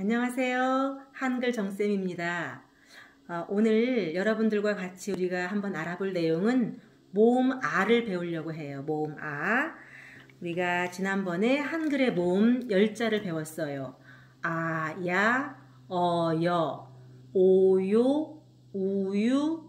안녕하세요. 한글 정쌤입니다. 오늘 여러분들과 같이 우리가 한번 알아볼 내용은 모음 아를 배우려고 해요. 모음 아. 우리가 지난번에 한글의 모음 10자를 배웠어요. 아, 야, 어, 여, 오, 요, 우유,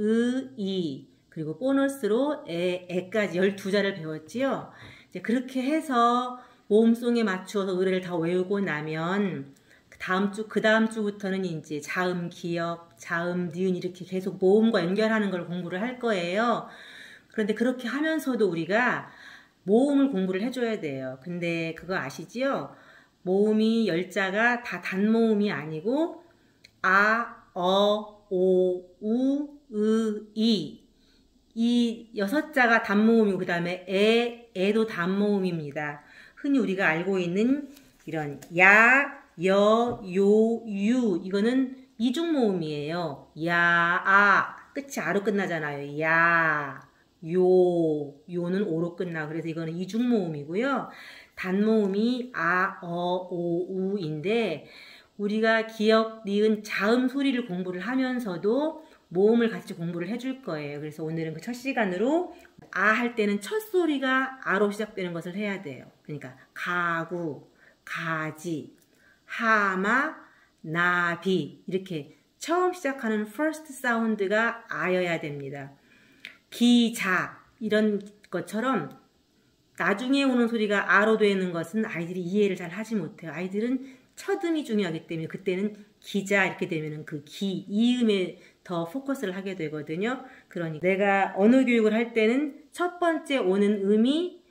이, 그리고 보너스로 애까지 12자를 배웠지요. 이제 그렇게 해서 모음송에 맞추어서 의뢰를 다 외우고 나면 그 다음 주부터는 이제 자음 기역, 자음 니은 이렇게 계속 모음과 연결하는 걸 공부를 할 거예요. 그런데 그렇게 하면서도 우리가 모음을 공부를 해줘야 돼요. 근데 그거 아시지요? 모음이 10자가 다 단모음이 아니고 아, 어, 오, 우, 이 6자가 단모음이고 그 다음에 애도 단모음입니다. 흔히 우리가 알고 있는 이런 야, 여, 요, 유 이거는 이중모음이에요. 야, 아 끝이 아로 끝나잖아요. 야, 요는 오로 끝나. 그래서 이거는 이중모음이고요. 단모음이 아, 어, 오, 우인데 우리가 기역, 니은, 자음 소리를 공부를 하면서도 모음을 같이 공부를 해줄 거예요. 그래서 오늘은 그 첫 시간으로 아 할 때는 첫 소리가 아로 시작되는 것을 해야 돼요. 그러니까 가구, 가지, 하마, 나비 이렇게 처음 시작하는 first 사운드가 아여야 됩니다. 기자 이런 것처럼 나중에 오는 소리가 아로 되는 것은 아이들이 이해를 잘 하지 못해요. 아이들은 첫음이 중요하기 때문에 그때는 기자 이렇게 되면은 그 이음에 더 포커스를 하게 되거든요. 그러니 내가 언어 교육을 할 때는 첫 번째 오는 음이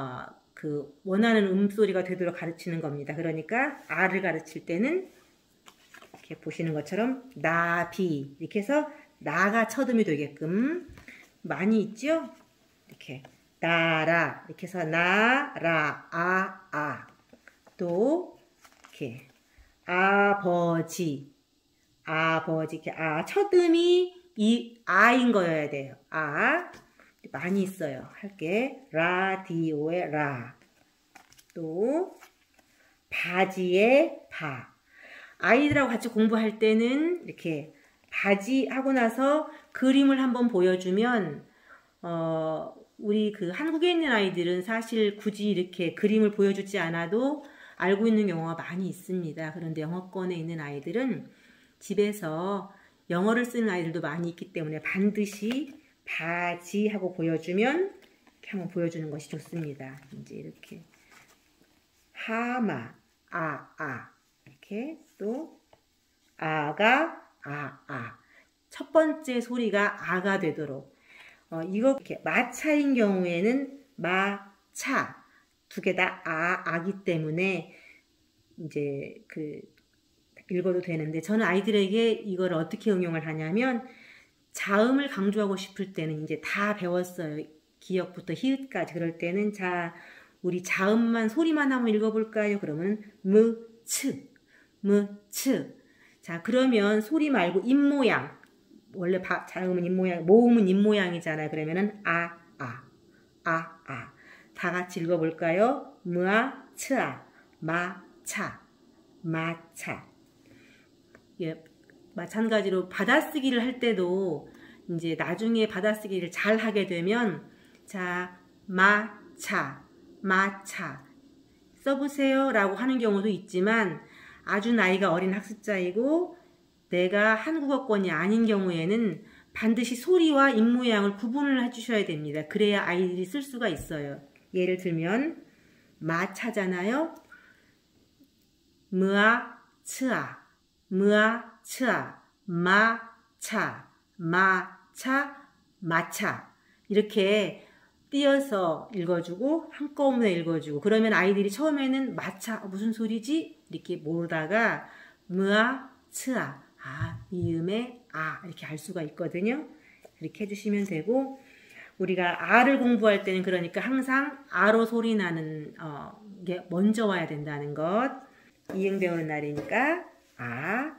그 원하는 음소리가 되도록 가르치는 겁니다. 그러니까 아를 가르칠 때는 이렇게 보시는 것처럼 나비 이렇게 해서 나가 첫음이 되게끔 많이 있죠? 이렇게 나라 이렇게 해서 나라 아 또 이렇게 아버지 이렇게 첫음이 이 아인 거여야 돼요. 아 많이 있어요. 할게 라디오의 라 또 바지의 바 아이들하고 같이 공부할 때는 이렇게 바지 하고 나서 그림을 한번 보여주면 우리 그 한국에 있는 아이들은 사실 굳이 이렇게 그림을 보여주지 않아도 알고 있는 경우가 많이 있습니다. 그런데 영어권에 있는 아이들은 집에서 영어를 쓰는 아이들도 많이 있기 때문에 반드시 바지 하고 보여주면 이렇게 한번 보여주는 것이 좋습니다. 이제 이렇게 하마 이렇게 또 아가 첫 번째 소리가 아가 되도록 이거 이렇게 마차인 경우에는 마차 두 개 다 아기 때문에 이제 그 읽어도 되는데 저는 아이들에게 이걸 어떻게 응용을 하냐면 자음을 강조하고 싶을 때는 이제 다 배웠어요. 기역부터 히읗까지. 그럴 때는 자 우리 자음만 소리만 한번 읽어볼까요? 그러면 무츠 자 그러면 소리 말고 입모양 원래 자음은 입모양 모음은 입모양이잖아요. 그러면은 다 같이 읽어볼까요? 무아 츠아 마차 예, 마찬가지로 받아쓰기를 할 때도 이제 나중에 받아쓰기를 잘 하게 되면 자 마차 써보세요 라고 하는 경우도 있지만 아주 나이가 어린 학습자이고 내가 한국어권이 아닌 경우에는 반드시 소리와 입모양을 구분을 해주셔야 됩니다. 그래야 아이들이 쓸 수가 있어요. 예를 들면 마차잖아요. 무아 츠아 마차 이렇게 띄어서 읽어주고 한꺼번에 읽어주고 그러면 아이들이 처음에는 마차 무슨 소리지? 이렇게 모르다가 무아 츠아 미음의 이렇게 알 수가 있거든요. 이렇게 해주시면 되고 우리가 아를 공부할 때는 그러니까 항상 아로 소리 나는 게 먼저 와야 된다는 것 이응 배우는 날이니까 하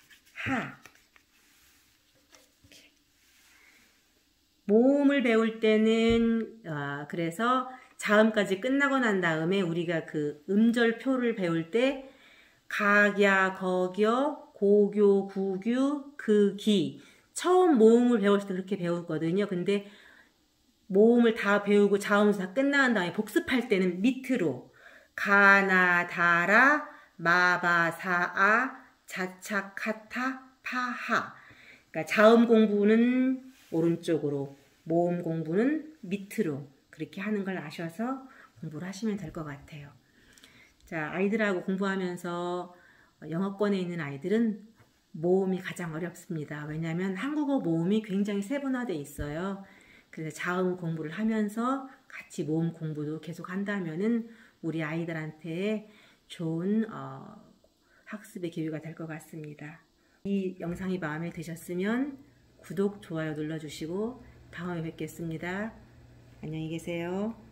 모음을 배울 때는 그래서 자음까지 끝나고 난 다음에 우리가 그 음절표를 배울 때 각야, 거겨, 고교, 구규, 극이. 처음 모음을 배웠을 때 그렇게 배웠거든요. 근데 모음을 다 배우고 자음수 다 끝난 다음에 복습할 때는 밑으로 가나, 다라, 마바, 사아, 자차, 카타, 파하. 그러니까 자음 공부는 오른쪽으로, 모음 공부는 밑으로 그렇게 하는 걸 아셔서 공부를 하시면 될 것 같아요. 자, 아이들하고 공부하면서 영어권에 있는 아이들은 모음이 가장 어렵습니다. 왜냐하면 한국어 모음이 굉장히 세분화되어 있어요. 그래서 자음 공부를 하면서 같이 모음 공부도 계속 한다면은 우리 아이들한테 좋은 학습의 기회가 될 것 같습니다. 이 영상이 마음에 드셨으면 구독, 좋아요 눌러주시고 다음에 뵙겠습니다. 안녕히 계세요.